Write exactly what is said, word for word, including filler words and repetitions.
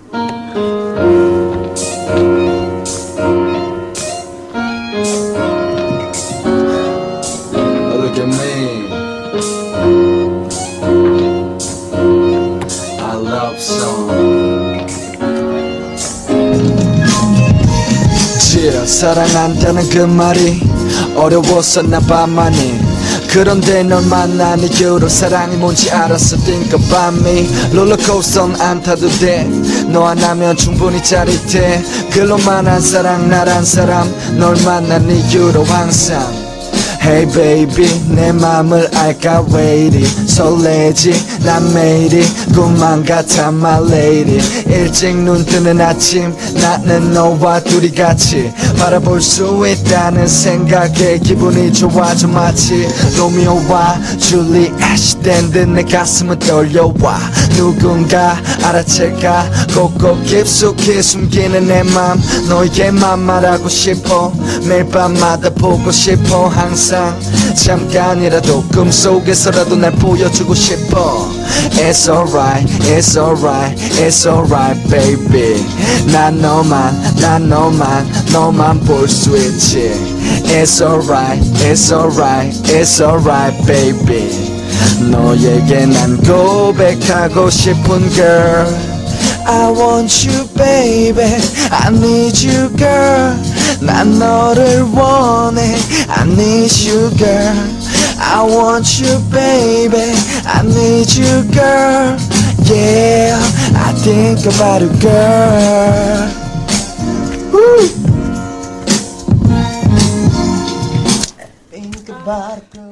Look at me, I love song. yeah, 사랑한다는 그 말이 어려웠었나 봐 많이. 그런데 널 만난 이후로 사랑이 뭔지 알았어. think about me. 롤러코스터는 안 타도 돼. 너 하나면 충분히 짜릿해. 글로만한 사랑 나란 사람 널 만난 이후로 항상 Hey baby 내 맘을 알까 왜 이리 설레지 난 매일이 꿈만 같아 my lady. 일찍 눈 뜨는 아침 나는 너와 둘이 같이 바라볼 수 있다는 생각에 기분이 좋아져. 마치 로미오와 줄리엣이 된 듯 내 가슴은 떨려와. 누군가 알아채가 꼭꼭 깊숙이 숨기는 내 맘 너에게만 말하고 싶어. 매일 밤마다 보고 싶어. 항상 잠깐이라도 꿈속에서라도 날 보여주고 싶어. It's alright, it's alright, it's alright baby. 난 너만, 난 너만, 너만 볼 수 있지. It's alright, it's alright, it's alright baby. 너에게 난 고백하고 싶은 girl. I want you baby, I need you girl. 난 너를 원해, I need you girl. I want you baby, I need you girl. Yeah, I think about you girl. Woo. I think about you girl.